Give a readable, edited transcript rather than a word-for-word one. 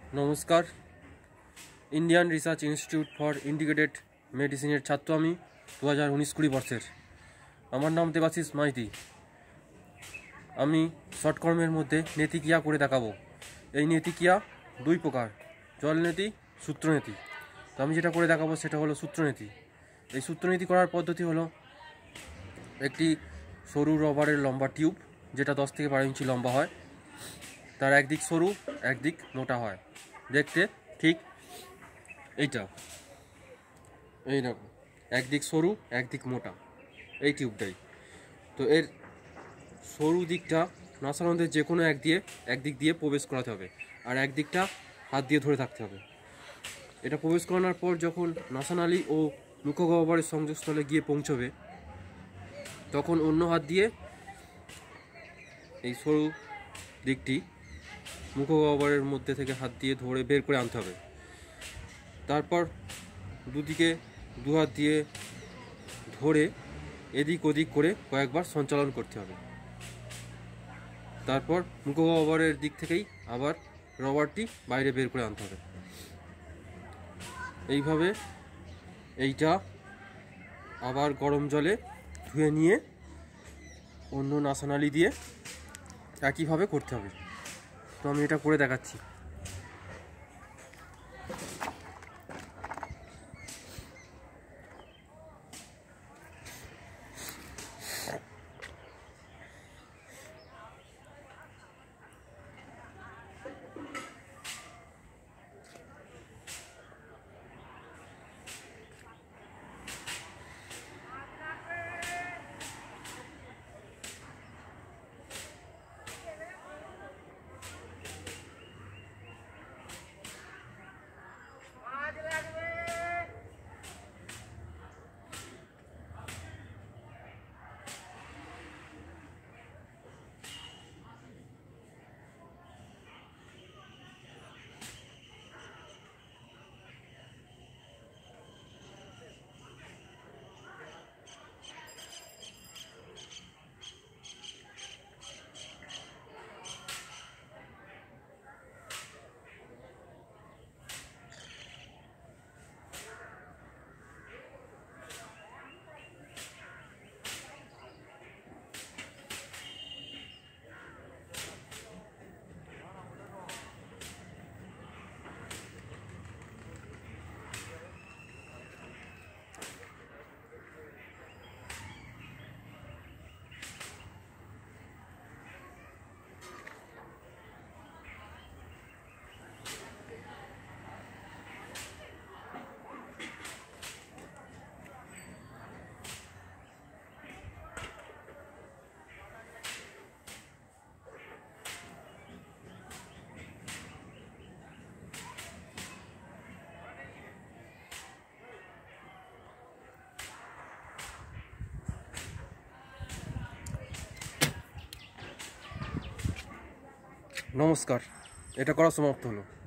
नमस्कार। Indian research institute for integrated medicine छात्र आमी 2019-20 बर्षेर। आमार नाम देवाशीष माइती। आमी शर्टकर्मेर मध्य नीतिक्रिया करे देखाबो। এই নীতিক্রিয়া দুই প্রকার, জলনীতি, সূত্রনীতি। তো আমি যেটা করে দেখাবো সেটা হলো সূত্রনীতি। এই সূত্রনীতি করার পদ্ধতি হলো একটি সরু রবারের লম্বা টিউব, যেটা 10 থেকে 12 ইঞ্চি লম্বা হয়। তার একদিক সরু একদিক মোটা হয়, দেখতে ঠিক এইটা, এইরকম একদিক সরু একদিক মোটা এই টিউবটাই। তো এর সরু দিকটা নাসার মধ্যে যে কোনো একদিক দিয়ে প্রবেশ করাতে হবে, আর একদিকটা হাত দিয়ে ধরে থাকতে হবে। এটা প্রবেশ করানোর পর যখন নাসানালী ও মুখগহ্বরের সংযোগস্থলে গিয়ে পৌঁছবে, তখন অন্য হাত দিয়ে এই সরু দিকটি মুখগহ্বরের মধ্যে থেকে হাত দিয়ে ধরে বের করে আনতে হবে। তারপর দুদিকে দু হাত দিয়ে ধরে এদিক ওদিক করে কয়েকবার সঞ্চালন করতে হবে। তারপর মুখগহ্বরের দিক থেকেই আবার রবারটি বাইরে বের করে আনতে হবে। এইভাবে এইটা আবার গরম জলে ধুয়ে নিয়ে অন্য নাসানালী দিয়ে একইভাবে করতে হবে। তো আমি এটা করে দেখাচ্ছি। नमस्कार, এটা করা সমাপ্ত হলো।